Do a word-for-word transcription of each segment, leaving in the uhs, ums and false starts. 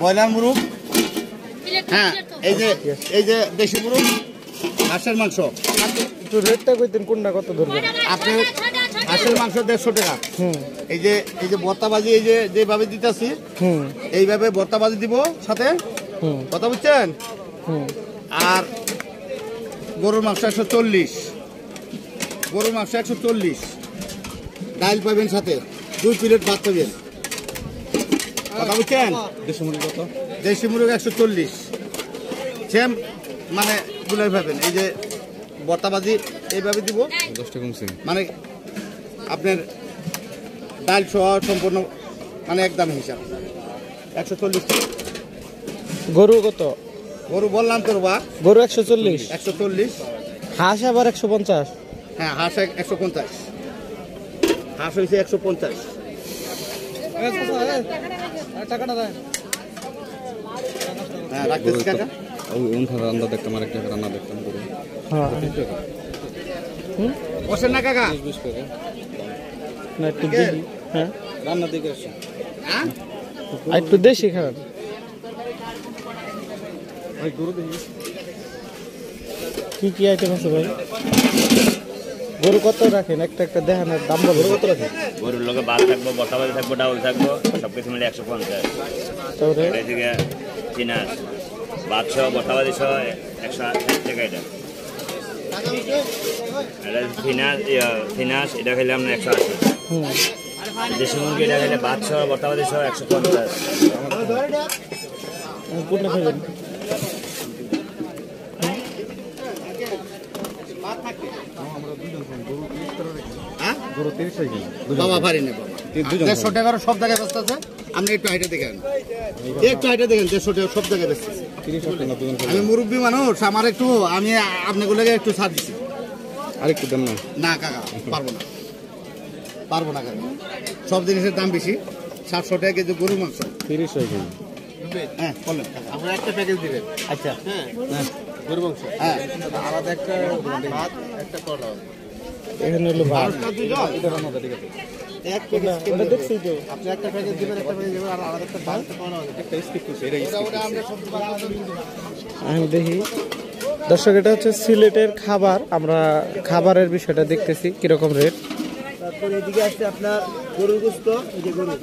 Broiler মুরগ, হ্যাঁ এই যে এই যে দেশি মুরগ, হাঁসের মাংস। একটু রেটটা কইতেন কোনটা কত ধরবেন? আপনি হাঁসের মাংস দেড়শো টাকা। হুম এই যে এই যে ভর্তাবাজি এই যে যেভাবে দিতেছি হুম এইভাবে ভর্তাবাজি দিব সাথে, হুম কথা বুঝছেন? হুম আর গরুর মাংস একশো চল্লিশ, গরুর মাংস একশো চল্লিশ, ডাল পাবেন সাথে, দুই প্লেট ভাত পাবেন, কথা বুঝছেন? দেশি মুরগি কত? দেশি মুরগ একশো চল্লিশ, সেম মানে গুলাই পাবেন। এই যে ভর্তাবাজি এইভাবে দিব, দশটা কমছে মানে আপনার ডাল সহ সম্পূর্ণ মানে একদম হিসাব একশো চল্লিশ। গরু কত? গরু বললাম তোর বা গরু একশো চল্লিশ, একশো চল্লিশ, হাঁস আবার একশো পঞ্চাশ। হ্যাঁ হাঁস একশো পঞ্চাশ, হাঁস হয়েছে একশো পঞ্চাশ। হ্যাঁ রাখতেছি কাকা। রান্না দেখতাম আরেকটা রান্না দেখতাম করে বসেন না কাকা, না একটু দেখি। হ্যাঁ রান্না দিকে আসুন। হ্যাঁ একটু দেশি খান। কি কি আইটেম আছে ভাই? গরু কত রাখেন? একটা একটা দেখেন, দাম বলো কত রাখেন? গরুর লোকে ভাত থাকবো, বর্তাবাজি থাকবো, ডাউল থাকবো, সবকিছু মিলে একশো পঞ্চাশ। তারপরে এদিকে ফিনাস ভাত সহ বর্তাবাজি সহ একশো ষাট টাকা। এটা এটা ফিনাস ফিনাস এটা খেলে আমরা একশো আশি। হুম দেশি মুরগি এটা খেলে ভাত সহ বর্তাবাজি সহ একশো পঞ্চাশ। কোনটা খাবেন? বাবা পারি না বাবা, দেড়শো টাকার সব জায়গায় ব্যস্ত আছে। আপনি একটু হাইটে দেখেন, একটু হাইটে দেখেন, দেড়শো টাকা সব জায়গায় ব্যস্ত আছে। আমি মুরব্বী মানুষ, আমার একটু আমি আপনাগুলোকে একটু ছাড় দিচ্ছি। আরেকটু দেন না। না কাকা পারবো না, পারবো না কাকা, সব জিনিসের দাম বেশি। সাতশো টাকা কেজি গরু মাংস তিরিশ হয়ে গেল। হ্যাঁ বললেন আপনার একটা প্যাকেজ দিবেন। আচ্ছা হ্যাঁ গরু মাংস, হ্যাঁ আলাদা একটা ভাত, একটা কলা, এখানে হলো ভাত। এক প্যাকেজ ওটা দেখছি তো। আপনি একটা প্যাকেজ দিবেন, একটা প্যাকেজ দিবেন, আর আলাদা একটা ভাত, একটা কলা, একটা স্কিপ করছে। এটা ওটা আমরা সব আমি দেখি দর্শক, এটা হচ্ছে সিলেটের খাবার। আমরা খাবারের বিষয়টা দেখতেছি কিরকম রেট। তারপর এদিকে আসছে আপনার গরুর গোস্ত, এই যে গরু,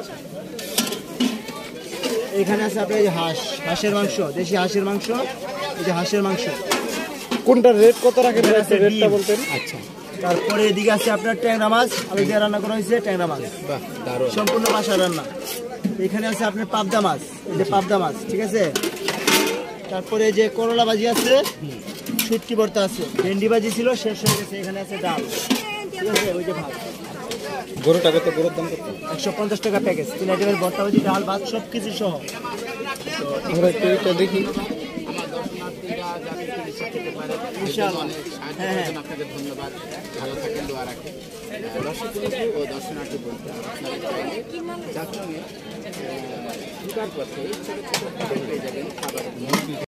এখানে আছে আপনার এই যে হাঁস, হাঁসের মাংস, দেশি হাঁসের মাংস, এই যে হাঁসের মাংস। কোনটার রেট কত রাখেন? রেটটা বলতেন। আচ্ছা তারপরে এদিকে আছে আপনার ট্যাংরা মাছ, আলু দিয়ে রান্না করা হয়েছে ট্যাংরা মাছ, সম্পূর্ণ বাসার রান্না। এখানে আছে আপনার পাবদা মাছ, এই যে পাবদা মাছ, ঠিক আছে। তারপরে যে করলা ভাজি আছে, শুটকি ভর্তা আছে, ভেন্ডি ভাজি ছিল শেষ হয়ে গেছে। এখানে আছে ডাল, ঠিক আছে, ওই যে ভাত। গরুটা কত? গরুর দাম কত? একশো পঞ্চাশ টাকা প্যাকেজ, তিন আইটেমের ভর্তা ভাজি, ডাল, ভাত সব কিছু সহ। আমরা একটু এটা দেখি। হ্যাঁ হ্যাঁ আপনাকে ধন্যবাদ, ভালো থাকেন, দোয়া রাখেন। দর্শক ও দর্শনার্থী বলতে আপনারা চাইলে যাত্রা নিয়ে পথে ছোট ছোট পেয়ে যাবেন খাবার।